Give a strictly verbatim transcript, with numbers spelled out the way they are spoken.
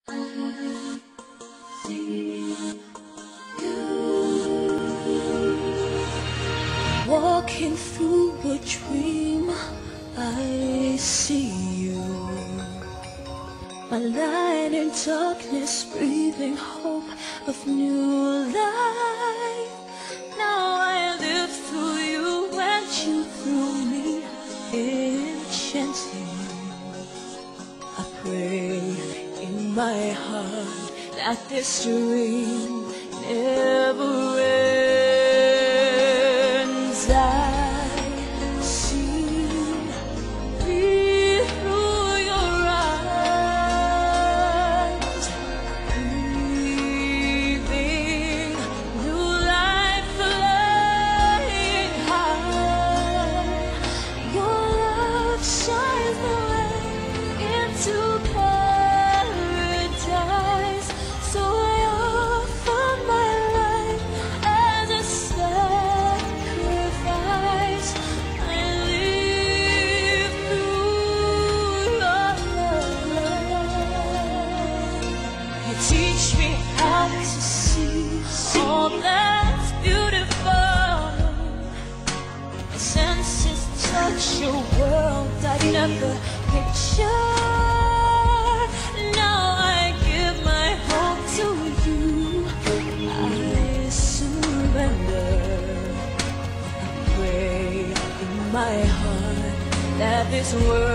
Walking through a dream, I see you. My light in darkness, breathing hope of new life. Now I live through you and you through me, enchanting. I pray in my heart that this dream never ends. I see me through your eyes, breathing new life, flying high. Your love shines the way into paradise. So I offer my life as a sacrifice. I live through your love. You teach me how to see all that's beautiful. My senses touch a world I never pictured. Now I give my hope to you. I surrender. I pray in my heart that this world